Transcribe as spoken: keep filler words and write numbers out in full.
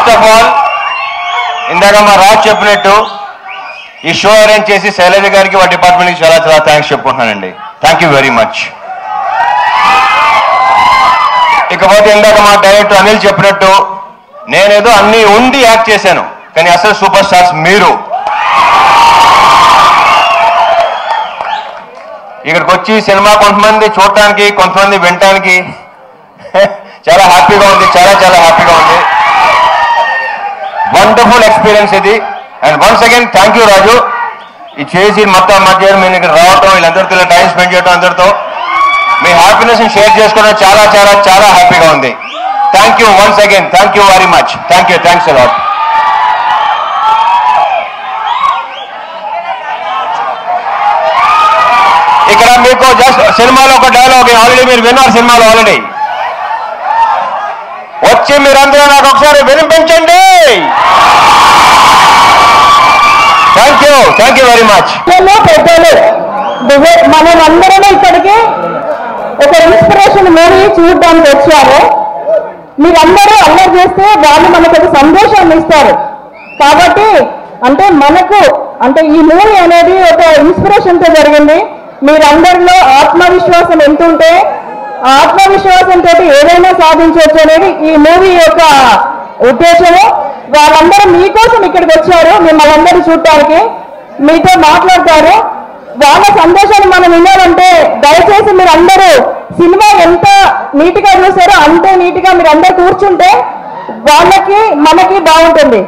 First of all ఇందాక మా రాజ్ చెప్పినట్టు ఈ షో అరేంజ్ చేసి శైలజ గారికి వాళ్ళ డిపార్ట్మెంట్కి చాలా చాలా థ్యాంక్స్ చెప్పుకుంటున్నానండి. Thank you very much. ఇకపోతే ఇందాక మా డైరెక్టర్ అనిల్ చెప్పినట్టు నేనేదో అన్ని ఉండి యాక్ట్ చేశాను, కానీ అసలు సూపర్ స్టార్స్ మీరు. ఇక్కడికి వచ్చి సినిమా కొంతమంది చూడటానికి, కొంతమంది వినటానికి చాలా హ్యాపీగా ఉంది, చాలా చాలా హ్యాపీగా ఉంది. వండర్ఫుల్ ఎక్స్పీరియన్స్ ఇది. And once again thank you Raju, ఇది చేసి మొత్తం మధ్య మీరు ఇక్కడ రావటం, వీళ్ళందరితో టైం స్పెండ్ చేయడం, అందరితో మీ హ్యాపీనెస్ ని షేర్ చేసుకోవడం చాలా చాలా చాలా హ్యాపీగా ఉంది. Thank you once again, thank you very much. Thank you, thanks a lot. ఇక్కడ మీకు జస్ట్ సినిమాలో ఒక డైలాగ్ ఆల్రెడీ మీరు విన్నారు, సినిమాలో ఆల్రెడీ వచ్చి మీరందరూ నాకు ఒకసారి వినిపించండి. Thank you, thank you very much. పెద్దలు మనం అందరం ఇక్కడికి ఒక ఇన్స్పిరేషన్ మూవీ చూడడానికి వచ్చాము. మీరందరూ అల్లరి చేస్తే వాళ్ళు మనకు ఒక సందేశాన్ని ఇస్తారు. కాబట్టి అంటే మనకు అంటే ఈ మూవీ అనేది ఒక ఇన్స్పిరేషన్ తో జరిగింది. మీరందరిలో ఆత్మవిశ్వాసం ఎంత ఉంటే ఆత్మవిశ్వాసంతో ఏదైనా సాధించవచ్చు అనేది ఈ మూవీ యొక్క ఉద్దేశము. వాళ్ళందరూ మీకోసం ఇక్కడికి వచ్చారు, మిమ్మల్ని అందరూ చూడటానికి, మీతో మాట్లాడతారు. వాళ్ళ సందేశాన్ని మనం వినాలంటే దయచేసి మీరు అందరూ సినిమా ఎంత నీట్గా చూస్తారో అంతే నీట్గా మీరు అందరూ కూర్చుంటే వాళ్ళకి మనకి బాగుంటుంది.